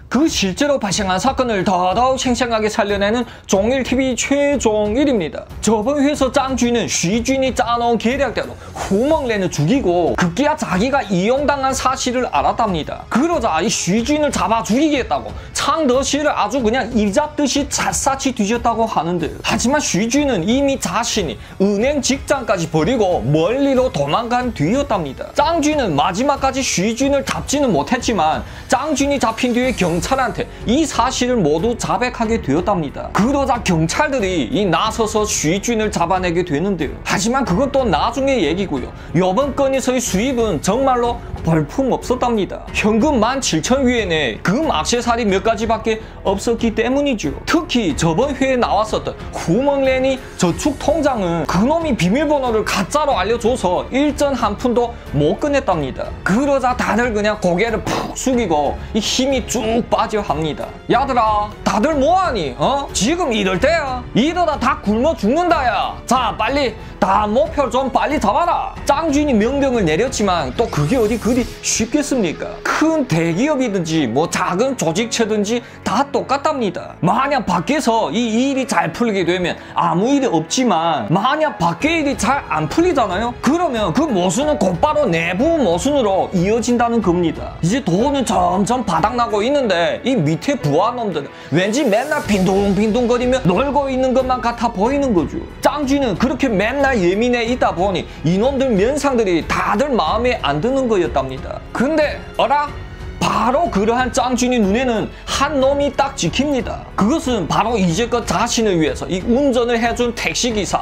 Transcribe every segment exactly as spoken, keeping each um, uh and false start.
그 실제로 발생한 사건을 더더욱 생생하게 살려내는 종일티비 최종일입니다. 저번 회에서 짱쥐는 쉬준이 짜놓은 계략대로 후멍렌을 죽이고 급기야 자기가 이용당한 사실을 알았답니다. 그러자 이 쉬준을 잡아 죽이겠다고 창더씨를 아주 그냥 일잡듯이 샅샅이 뒤졌다고 하는데요. 하지만 쉬준은 이미 자신이 은행 직장까지 버리고 멀리로 도망간 뒤였답니다. 짱쥐는 마지막까지 쉬준을 잡지는 못했지만 짱쥐이 잡힌 뒤에 경찰한테 이 사실을 모두 자백하게 되었답니다. 그러자 경찰들이 이 나서서 쉬준을 잡아내게 되는데요. 하지만 그건 또 나중의 얘기고요. 이번 건에서의 수입은 정말로 볼품없었답니다. 현금 만 칠천 위엔에 금 액세서리 몇 가지밖에 없었기 때문이죠. 특히 저번 회에 나왔었던 후멍렌이 저축 통장은 그놈이 비밀번호를 가짜로 알려줘서 일전 한 푼도 못 꺼냈답니다. 그러자 다들 그냥 고개를 푹 숙이고 이 힘이 쭉 빠져 합니다. 야들아 다들 뭐하니? 어? 지금 이럴 때야? 이러다 다 굶어 죽는다 야. 자 빨리 다 목표를 좀 빨리 잡아라. 짱쥐이 명령을 내렸지만 또 그게 어디 그리 쉽겠습니까? 큰 대기업이든지 뭐 작은 조직체든지 다 똑같답니다. 만약 밖에서 이 일이 잘 풀리게 되면 아무 일이 없지만 만약 밖에 일이 잘 안 풀리잖아요? 그러면 그 모순은 곧바로 내부 모순으로 이어진다는 겁니다. 이제 돈은 점점 바닥나고 있는데 이 밑에 부하놈들은 왠지 맨날 빈둥빈둥거리며 놀고 있는 것만 같아 보이는 거죠. 짱쥐는 그렇게 맨날 예민해 있다 보니 이놈들 면상들이 다들 마음에 안 드는 거였답니다. 근데 어라? 바로 그러한 짱쥐이 눈에는 한 놈이 딱 찍힙니다. 그것은 바로 이제껏 자신을 위해서 이 운전을 해준 택시기사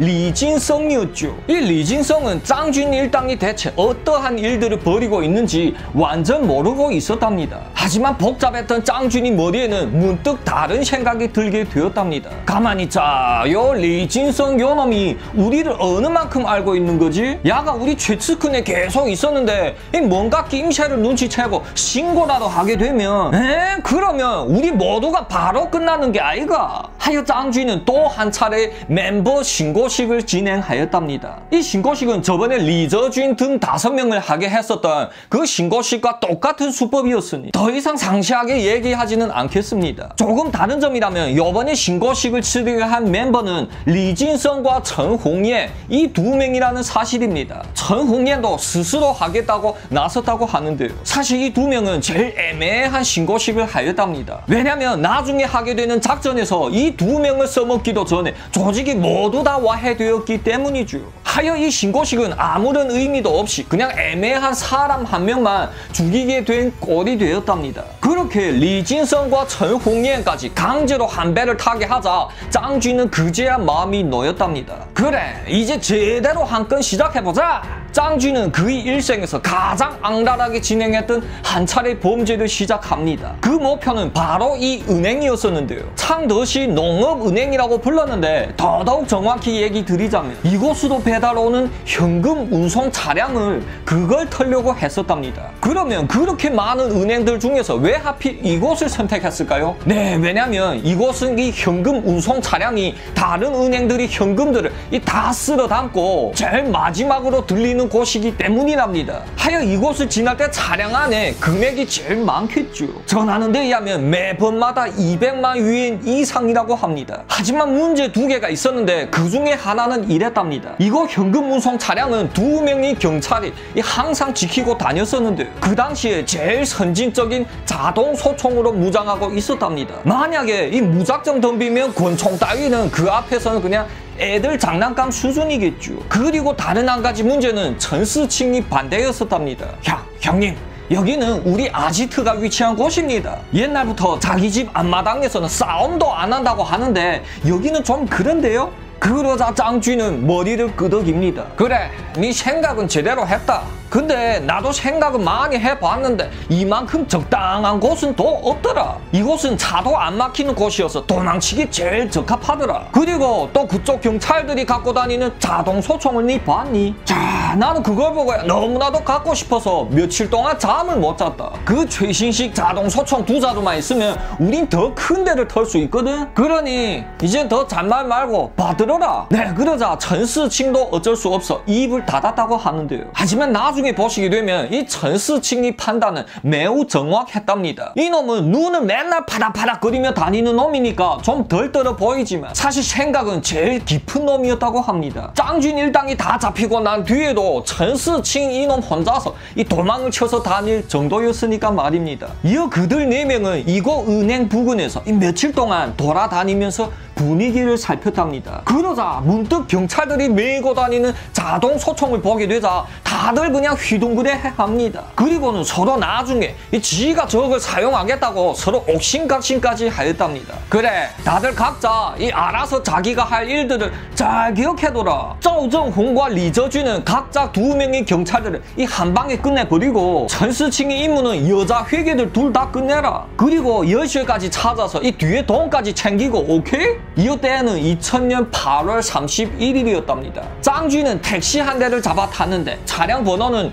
리진성이었죠. 이 리진성은 짱쥐이 일당이 대체 어떠한 일들을 벌이고 있는지 완전 모르고 있었답니다. 하지만 복잡했던 짱쥐이 머리에는 문득 다른 생각이 들게 되었답니다. 가만히 자, 요 리진성 요 놈이 우리를 어느 만큼 알고 있는 거지? 야가 우리 최측근에 계속 있었는데 이 뭔가 낌새를 눈치채고 신고라도 하게 되면 에? 그러면 우리 모두가 바로 끝나는 게 아이가? 하여 짱쥐이는 또 한 차례 멤버 신고식을 진행하였답니다. 이 신고식은 저번에 리저쥔 등 다섯 명을 하게 했었던 그 신고식과 똑같은 수법이었으니 더 이상 상세하게 얘기하지는 않겠습니다. 조금 다른 점이라면 이번에 신고식을 치르게 한 멤버는 리진성과 천홍예 이 두 명이라는 사실입니다. 천홍예도 스스로 하겠다고 나섰다고 하는데요. 사실 이 두 명은 제일 애매한 신고식을 하였답니다. 왜냐면 나중에 하게 되는 작전에서 이 두 명을 써먹기도 전에 조직이 모두 다 와해되었기 때문이죠. 하여 이 신고식은 아무런 의미도 없이 그냥 애매한 사람 한 명만 죽이게 된 꼴이 되었답니다. 그렇게 리진성과 천홍예까지 강제로 한 배를 타게 하자 짱쥐이는 그제야 마음이 놓였답니다. 그래 이제 제대로 한 건 시작해보자. 짱쥐이는 그의 일생에서 가장 악랄하게 진행했던 한 차례 범죄를 시작합니다. 그 목표는 바로 이 은행이었었는데요. 창더시 농업은행이라고 불렀는데 더더욱 정확히 얘기 드리자면 이곳으로 배달 오는 현금 운송 차량을 그걸 털려고 했었답니다. 그러면 그렇게 많은 은행들 중에서 왜 하필 이곳을 선택했을까요? 네, 왜냐면 이곳은 이 현금 운송 차량이 다른 은행들이 현금들을 이 다 쓸어 담고 제일 마지막으로 들리는 곳이기 때문이랍니다. 하여 이곳을 지날 때 차량 안에 금액이 제일 많겠죠. 전하는 데 의하면 매번마다 이백만 위엔 이상이라고 합니다. 하지만 문제 두 개가 있었는데 그 중에 하나는 이랬답니다. 이곳 현금 운송 차량은 두 명의 경찰이 항상 지키고 다녔었는데 그 당시에 제일 선진적인 자동 소총으로 무장하고 있었답니다. 만약에 이 무작정 덤비면 권총 따위는 그 앞에서는 그냥 애들 장난감 수준이겠죠. 그리고 다른 한 가지 문제는 전스층이 반대였었답니다. 형, 형님 여기는 우리 아지트가 위치한 곳입니다. 옛날부터 자기 집 앞마당에서는 싸움도 안 한다고 하는데 여기는 좀 그런데요? 그러자 짱쥐이는 머리를 끄덕입니다. 그래, 네 생각은 제대로 했다. 근데 나도 생각은 많이 해봤는데 이만큼 적당한 곳은 또 없더라. 이곳은 차도 안 막히는 곳이어서 도망치기 제일 적합하더라. 그리고 또 그쪽 경찰들이 갖고 다니는 자동 소총을 니 봤니? 자, 나는 그걸 보고 너무나도 갖고 싶어서 며칠 동안 잠을 못 잤다. 그 최신식 자동 소총 두 자루만 있으면 우린 더 큰 데를 털 수 있거든. 그러니 이제 더 잔말 말고 받으러라. 네, 그러자 전스층도 어쩔 수 없어 입을 닫았다고 하는데요. 하지만 나중에 나중에 보시게 되면 이 전스칭이 판단은 매우 정확했답니다. 이놈은 눈을 맨날 파닥파닥거리며 다니는 놈이니까 좀 덜 떨어 보이지만 사실 생각은 제일 깊은 놈이었다고 합니다. 짱준 일당이 다 잡히고 난 뒤에도 전스칭 이놈 혼자서 이 도망을 쳐서 다닐 정도였으니까 말입니다. 이어 그들 네 명은 이곳 은행 부근에서 이 며칠 동안 돌아다니면서 분위기를 살폈답니다. 그러자 문득 경찰들이 메고 다니는 자동 소총을 보게 되자 다들 그냥 휘둥그레합니다. 그리고는 서로 나중에 이 지가 저걸 사용하겠다고 서로 옥신각신까지 하였답니다. 그래, 다들 각자 이 알아서 자기가 할 일들을 잘 기억해둬라. 조정홍과 리저준은 각자 두 명의 경찰들을 이 한 방에 끝내버리고 전스칭의 임무는 여자 회계들 둘 다 끝내라. 그리고 열쇠까지 찾아서 이 뒤에 돈까지 챙기고 오케이? 이때는 이천 년 팔월 삼십일일이었답니다. 짱쥐는 택시 한 대를 잡아 탔는데 차량 번호는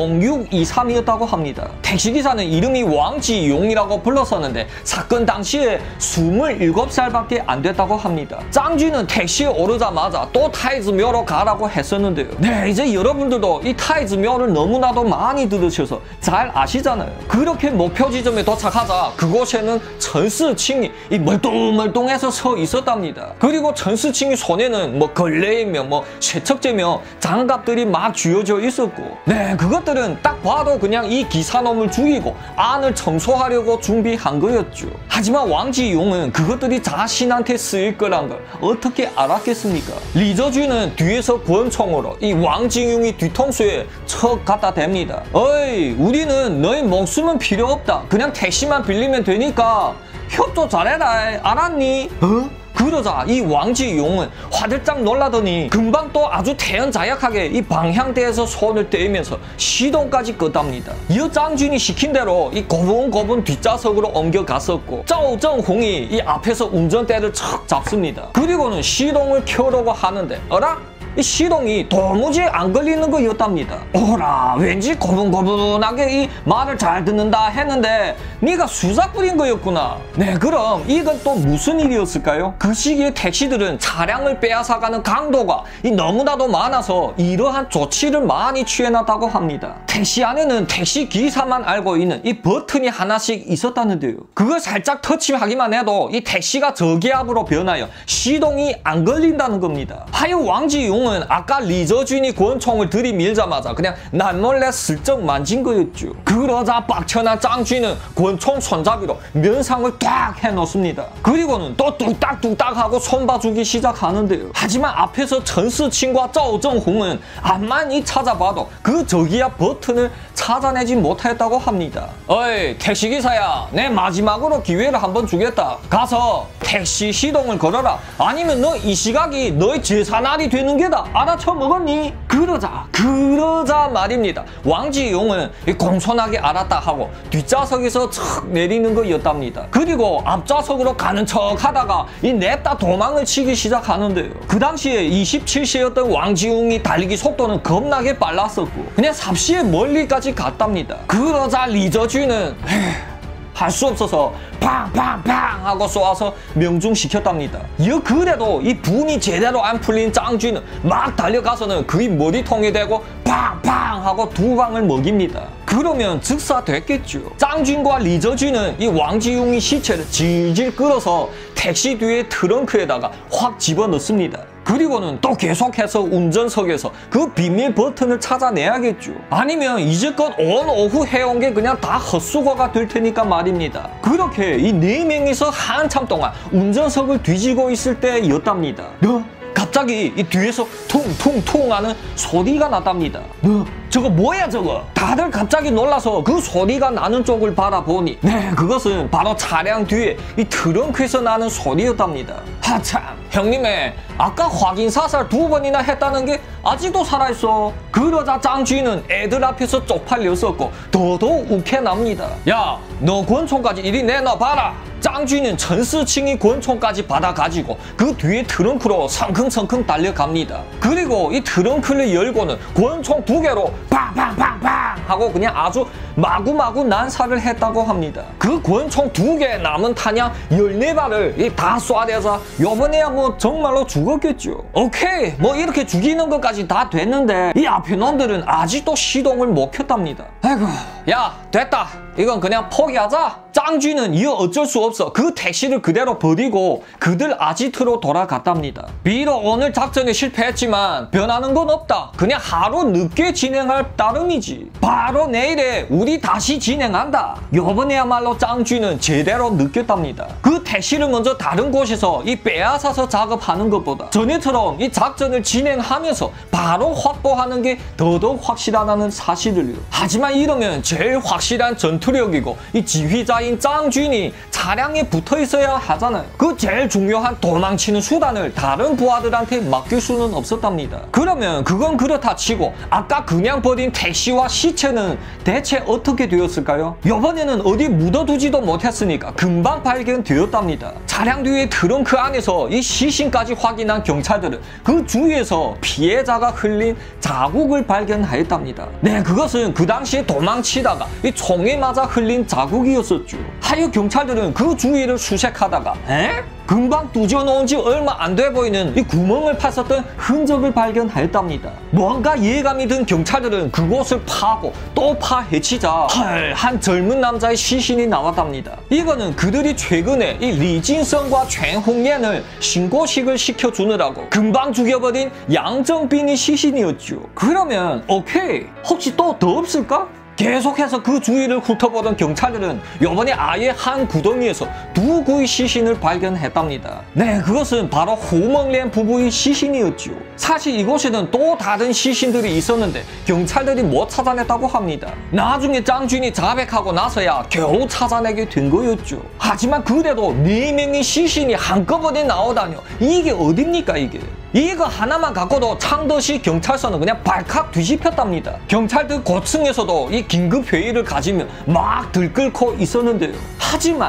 공육이삼이었다고 합니다. 택시기사는 이름이 왕지용이라고 불렀었는데 사건 당시에 스물일곱 살밖에 안 됐다고 합니다. 짱쥐는 택시에 오르자마자 또 타이즈묘로 가라고 했었는데요. 네, 이제 여러분들도 이 타이즈묘를 너무나도 많이 들으셔서 잘 아시잖아요. 그렇게 목표 지점에 도착하자 그곳에는 전스칭이 이 멀뚱멀뚱해서 서 있었답니다. 그리고 전스칭이 손에는 뭐 걸레이며 뭐 세척제며 장갑들이 막 쥐어져 있었고, 네, 그것들은 딱 봐도 그냥 이 기사놈을 죽이고 안을 청소하려고 준비한 거였죠. 하지만 왕지용은 그것들이 자신한테 쓰일 거란 걸 어떻게 알았겠습니까? 리저주는 뒤에서 권총으로 이 왕지용이 뒤통수에 척 갖다 댑니다. 어이, 우리는 너희 목숨은 필요 없다. 그냥 택시만 빌리면 되니까 협조 잘해라. 알았니? 어? 그러자 이 왕지용은 화들짝 놀라더니 금방 또 아주 태연자약하게 이 방향대에서 손을 떼면서 시동까지 껐답니다. 이 짱준이 시킨 대로 이 고분고분 뒷좌석으로 옮겨갔었고, 조정홍이 이 앞에서 운전대를 척 잡습니다. 그리고는 시동을 켜려고 하는데 어라? 이 시동이 도무지 안 걸리는 거였답니다. 오라, 왠지 고분고분하게 이 말을 잘 듣는다 했는데 네가 수작 부린 거였구나. 네, 그럼 이건 또 무슨 일이었을까요? 그 시기에 택시들은 차량을 빼앗아가는 강도가 이 너무나도 많아서 이러한 조치를 많이 취해놨다고 합니다. 택시 안에는 택시 기사만 알고 있는 이 버튼이 하나씩 있었다는데요. 그걸 살짝 터치하기만 해도 이 택시가 저기압으로 변하여 시동이 안 걸린다는 겁니다. 하여 왕지용 아까 리저준이 권총을 들이밀자마자 그냥 남몰래 슬쩍 만진 거였죠. 그러자 빡쳐난 짱쥐는 권총 손잡이로 면상을 딱 해놓습니다. 그리고는 또 뚝딱뚝딱 하고 손봐주기 시작하는데요. 하지만 앞에서 전스칭과 조정홍은 암만 이 찾아봐도 그 저기야 버튼을 찾아내지 못했다고 합니다. 어이, 택시기사야, 내 마지막으로 기회를 한번 주겠다. 가서 택시 시동을 걸어라. 아니면 너 이 시각이 너의 제사날이 되는 게다. 알아쳐 먹었니? 그러자 그러자 말입니다. 왕지용은 공손하게 알았다 하고 뒷좌석에서 척 내리는 거였답니다. 그리고 앞좌석으로 가는 척 하다가 이 냅다 도망을 치기 시작하는데요. 그 당시에 이십칠 세였던 왕지용이 달리기 속도는 겁나게 빨랐었고 그냥 삽시에 멀리까지 갔답니다. 그러자 리저쥐는 할 수 없어서 팡팡팡 하고 쏘아서 명중시켰답니다. 이 그래도 이 분이 제대로 안 풀린 짱쥐는 막 달려가서는 그의 머리통에 대고 팡팡 하고 두 방을 먹입니다. 그러면 즉사됐겠죠. 짱쥐과 리저쥐는 이 왕지용의 시체를 질질 끌어서 택시 뒤에 트렁크에다가 확 집어넣습니다. 그리고는 또 계속해서 운전석에서 그 비밀 버튼을 찾아내야겠죠. 아니면 이제껏 온 오후 해온 게 그냥 다 헛수고가 될 테니까 말입니다. 그렇게 이 네 명이서 한참 동안 운전석을 뒤지고 있을 때였답니다. 어? 갑자기 이 뒤에서 퉁퉁퉁 하는 소리가 났답니다. 뭐? 저거 뭐야 저거? 다들 갑자기 놀라서 그 소리가 나는 쪽을 바라보니 네, 그것은 바로 차량 뒤에 이 트렁크에서 나는 소리였답니다. 하참, 형님의 아까 확인 사살 두 번이나 했다는 게 아직도 살아있어. 그러자 짱쥐는 애들 앞에서 쪽팔렸었고 더더욱 욱해납니다. 야, 너 권총까지 이리 내놔봐라. 짱쥐는 전스칭이 권총까지 받아가지고 그 뒤에 트렁크로 성큼성큼 달려갑니다. 그리고 이 트렁크를 열고는 권총 두 개로 팡팡팡팡 하고 그냥 아주 마구마구 난사를 했다고 합니다. 그 권총 두 개 남은 탄약 열네 발을 다 쏴대서 요번에야 뭐 정말로 죽었겠죠. 오케이, 뭐 이렇게 죽이는 것까지 다 됐는데 이 앞에 놈들은 아직도 시동을 못 켰답니다. 아이고, 야 됐다, 이건 그냥 포기하자. 짱쥐는 이어 어쩔 수 없어 그 택시를 그대로 버리고 그들 아지트로 돌아갔답니다. 비록 오늘 작전에 실패했지만 변하는 건 없다. 그냥 하루 늦게 진행할 따름이지. 바로 내일에 우리 다시 진행한다. 요번에야말로 짱쥐는 제대로 느꼈답니다. 그 택시를 먼저 다른 곳에서 이 빼앗아서 작업하는 것보다 전에처럼 이 작전을 진행하면서 바로 확보하는 게 더더욱 확실하다는 사실을요. 하지만 이러면 제일 확실한 전투력이고 이 지휘자인 짱쥐니 차량에 붙어 있어야 하잖아요. 그 제일 중요한 도망치는 수단을 다른 부하들한테 맡길 수는 없었답니다. 그러면 그건 그렇다 치고 아까 그냥 버린 택시와 시체는 대체 어떻게 되었을까요? 이번에는 어디 묻어두지도 못했으니까 금방 발견되었답니다. 차량 뒤에 트렁크 안에서 이 시신까지 확인한 경찰들은 그 주위에서 피해자가 흘린 자국을 발견하였답니다. 네, 그것은 그 당시에 도망치다가 이 총에 맞아 흘린 자국이었었죠. 하여 경찰들은 그 주위를 수색하다가 에? 금방 뚜져놓은 지 얼마 안 돼 보이는 이 구멍을 팠었던 흔적을 발견하였답니다. 뭔가 예감이 든 경찰들은 그곳을 파고 또 파 헤치자 헐, 한 젊은 남자의 시신이 나왔답니다. 이거는 그들이 최근에 이 리진성과 최홍옌을 신고식을 시켜주느라고 금방 죽여버린 양정빈이 시신이었죠. 그러면 오케이, 혹시 또 더 없을까? 계속해서 그 주위를 훑어보던 경찰들은 이번에 아예 한 구덩이에서 두 구의 시신을 발견했답니다. 네, 그것은 바로 호멍렌 부부의 시신이었죠. 사실 이곳에는 또 다른 시신들이 있었는데 경찰들이 못 찾아냈다고 합니다. 나중에 짱쥐니 자백하고 나서야 겨우 찾아내게 된 거였죠. 하지만 그래도 네 명의 시신이 한꺼번에 나오다뇨. 이게 어딥니까 이게? 이거 하나만 갖고도 창더시 경찰서는 그냥 발칵 뒤집혔답니다. 경찰들 고층에서도 이 긴급회의를 가지며 막 들끓고 있었는데요. 하지만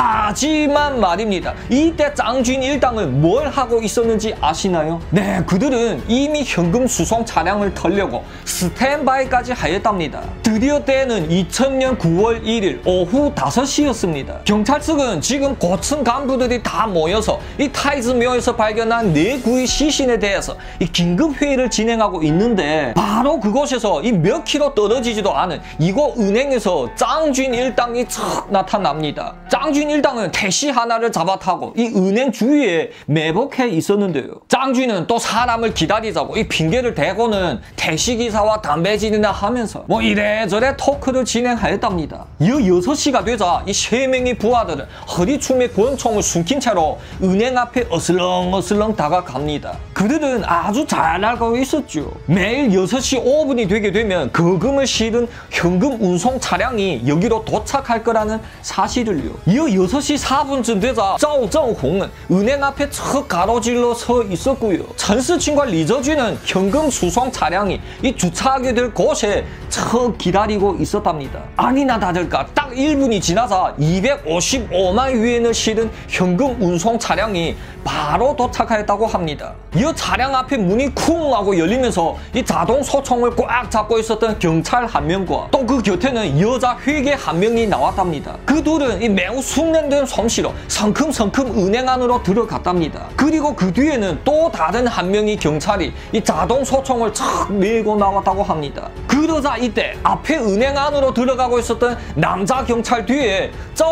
하지만 말입니다. 이때 짱쥐 일당은 뭘 하고 있었는지 아시나요? 네, 그들은 이미 현금 수송 차량을 털려고 스탠바이까지 하였답니다. 드디어 때는 이천 년 구월 일일 오후 다섯 시였습니다. 경찰 측은 지금 고층 간부들이 다 모여서 이 타이즈묘에서 발견한 네 구의 시신에 대해서 이 긴급회의를 진행하고 있는데 바로 그곳에서 이 몇 킬로 떨어지지도 않은 이곳 은행에서 짱쥐 일당이 척 나타납니다. 짱쥐 일당은 택시 하나를 잡아타고 이 은행 주위에 매복해 있었는데요. 짱쥐는 또 사람을 기다리자고 이 핑계를 대고는 택시기사와 담배질이나 하면서 뭐 이래저래 토크를 진행하였답니다. 이 여섯 시가 되자 이 세 명의 부하들은 허리춤에 권총을 숨긴 채로 은행 앞에 어슬렁어슬렁 다가갑니다. 그들은 아주 잘 알고 있었죠. 매일 여섯 시 오 분이 되게 되면 거금을 실은 현금 운송 차량이 여기로 도착할 거라는 사실을요. 이 여섯 시 사 분쯤 되자 짜오정홍은 은행 앞에 척 가로질러 서 있었고요. 천스친과 리저쥐는 현금 수송 차량이 이 주차하게 될 곳에 척 기다리고 있었답니다. 아니나 다를까 딱 일 분이 지나자 이백오십오만 위엔을 실은 현금 운송 차량이 바로 도착하였다고 합니다. 이 차량 앞에 문이 쿵 하고 열리면서 이 자동 소총을 꽉 잡고 있었던 경찰 한 명과 또 그 곁에는 여자 회계 한 명이 나왔답니다. 그 둘은 이 매우 숙련된 솜씨로 성큼성큼 은행 안으로 들어갔답니다. 그리고 그 뒤에는 또 다른 한 명의 경찰이 이 자동 소총을 착 메고 나왔다고 합니다. 그러자 이때 앞에 은행 안으로 들어가고 있었던 남자 경찰 뒤에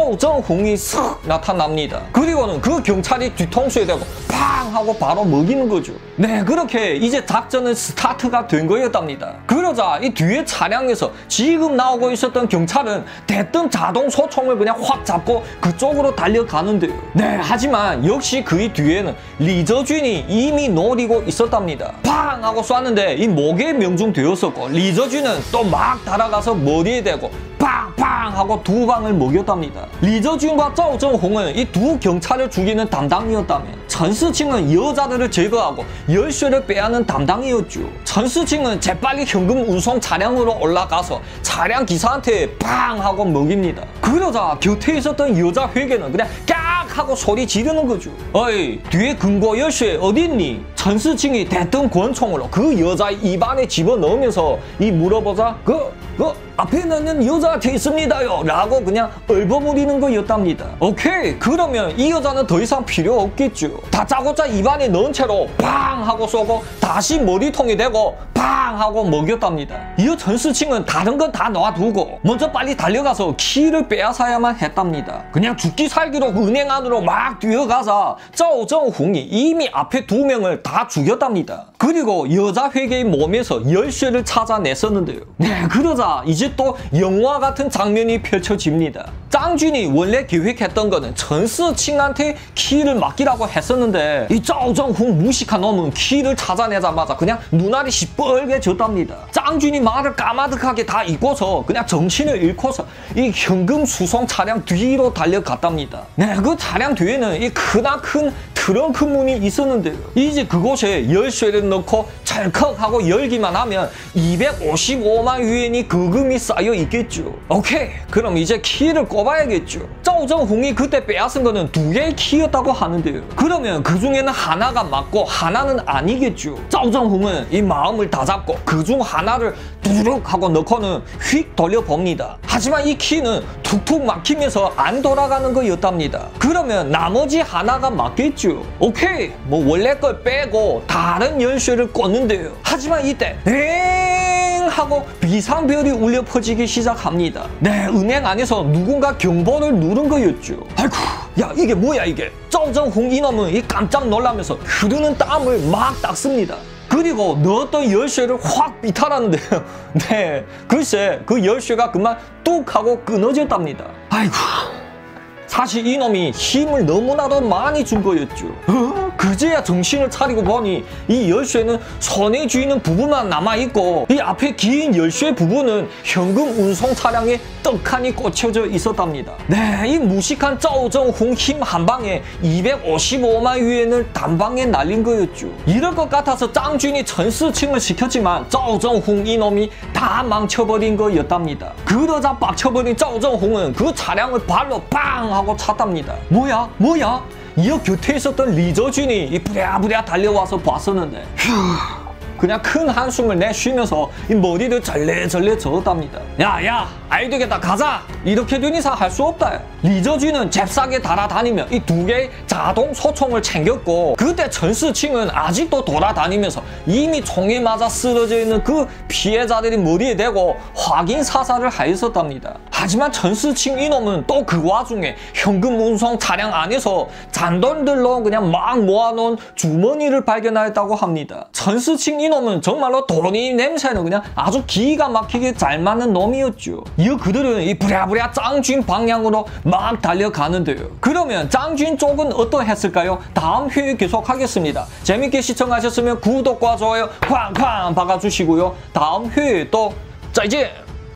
짜오정홍이 쓱 나타납니다. 그리고는 그 경찰이 뒤통수에 대고 팡 하고 바로 먹이는 거죠. 네, 그렇게 이제 작전은 스타트가 된 거였답니다. 그러자 이 뒤에 차량에서 지금 나오고 있었던 경찰은 대뜸 자동 소총을 그냥 확 잡고 그쪽으로 달려가는데요. 네, 하지만 역시 그의 뒤에는 리저쥔이 이미 노리고 있었답니다. 팡 하고 쐈는데 이 목에 명중되었었고 리저쥔은 또 막 달아가서 머리에 대고 팡팡 하고 두 방을 먹였답니다. 리저쥔과 짜오정홍은 이 두 경찰을 죽이는 담당이었다면 천스칭은 여자들을 제거하고 열쇠를 빼앗는 담당이었죠. 천스칭은 재빨리 현금 운송 차량으로 올라가서 차량 기사한테 팡 하고 먹입니다. 그러자 곁에 있었던 여자 회계는 그냥 깍 하고 소리 지르는 거죠. 어이, 뒤에 금고 열쇠 어딨니? 천스칭이 대뜸 권총으로 그 여자의 입안에 집어넣으면서 이 물어보자 그, 그 앞에는 여자한테 있습니다요 라고 그냥 얼버무리는 거였답니다. 오케이, 그러면 이 여자는 더 이상 필요 없겠죠. 다짜고짜 입안에 넣은 채로 팡 하고 쏘고 다시 머리통에 대고 팡 하고 먹였답니다. 이어 전스칭은 다른 건 다 놔두고 먼저 빨리 달려가서 키를 빼앗아야만 했답니다. 그냥 죽기 살기로 은행 안으로 막 뛰어가자 짜오정홍이 이미 앞에 두 명을 다 죽였답니다. 그리고 여자 회계의 몸에서 열쇠를 찾아냈었는데요. 네, 그러자 이제 또 영화 같은 장면이 펼쳐집니다. 짱준이 원래 계획했던 거는 전스칭한테 키를 맡기라고 했었는데 이 짜오정홍 무식한 놈은 키를 찾아내자마자 그냥 눈알이 시뻘개졌답니다. 짱준이 말을 까마득하게 다 잊고서 그냥 정신을 잃고서 이 현금 수송 차량 뒤로 달려갔답니다. 네, 그 차량 뒤에는 이 크나큰 트렁크 문이 있었는데요. 이제 그곳에 열쇠를 넣고 찰컥하고 열기만 하면 이백오십오만 위엔이 거금이 쌓여 있겠죠. 오케이, 그럼 이제 키를 꼽아야겠죠. 짜오정홍이 그때 빼앗은 거는 두 개의 키였다고 하는데요. 그러면 그 중에는 하나가 맞고 하나는 아니겠죠. 짜오정홍은 이 마음을 다잡고 그 중 하나를 두둑 하고 넣고는 휙 돌려봅니다. 하지만 이 키는 툭툭 막히면서 안 돌아가는 거였답니다. 그러면 나머지 하나가 맞겠죠. 오케이, 뭐 원래 걸 빼고 다른 열쇠를 꽂는데요. 하지만 이때 엥 하고 비상벨이 울려 퍼지기 시작합니다. 네, 은행 안에서 누군가 경보를 누른 거였죠. 아이고, 야 이게 뭐야 이게. 짜오정홍 이놈은 이 깜짝 놀라면서 흐르는 땀을 막 닦습니다. 그리고 넣었던 열쇠를 확 비탈하는데요. 네, 글쎄 그 열쇠가 그만 뚝 하고 끊어졌답니다. 아이고, 사실 이놈이 힘을 너무나도 많이 준 거였죠. 어? 그제야 정신을 차리고 보니 이 열쇠는 손에 쥐는 부분만 남아있고 이 앞에 긴 열쇠 부분은 현금 운송 차량에 떡하니 꽂혀져 있었답니다. 네, 이 무식한 짜오정홍 힘 한 방에 이백오십오만 위엔을 단방에 날린 거였죠. 이럴 것 같아서 짱준이 전스칭을 시켰지만 짜오정홍 이놈이 다 망쳐버린 거였답니다. 그러자 빡쳐버린 짜오정홍은 그 차량을 발로 빵 하고 찼답니다. 뭐야? 뭐야? 이어 곁에 있었던 리저준이 이 부랴부랴 달려와서 봤었는데 휴, 그냥 큰 한숨을 내쉬면서 이 머리를 절레절레 저었답니다. 야야, 아이 되겠다, 가자. 이렇게 된 이상 할 수 없다. 리저준은 잽싸게 달아다니며 이 두 개의 자동 소총을 챙겼고 그때 전스칭은 아직도 돌아다니면서 이미 총에 맞아 쓰러져 있는 그 피해자들이 머리에 대고 확인 사살을 하였었답니다. 하지만 전스칭 이놈은 또 그 와중에 현금 운송 차량 안에서 잔돈들로 그냥 막 모아놓은 주머니를 발견하였다고 합니다. 전스칭 이놈은 정말로 돈이 냄새는 그냥 아주 기가 막히게 잘 맞는 놈이었죠. 이어 그들은 이 부랴부랴 짱준 방향으로 막 달려가는데요. 그러면 짱준 쪽은 어떠했을까요? 다음 회에 계속하겠습니다. 재밌게 시청하셨으면 구독과 좋아요 쾅쾅 박아주시고요. 다음 회에 또 짜이제!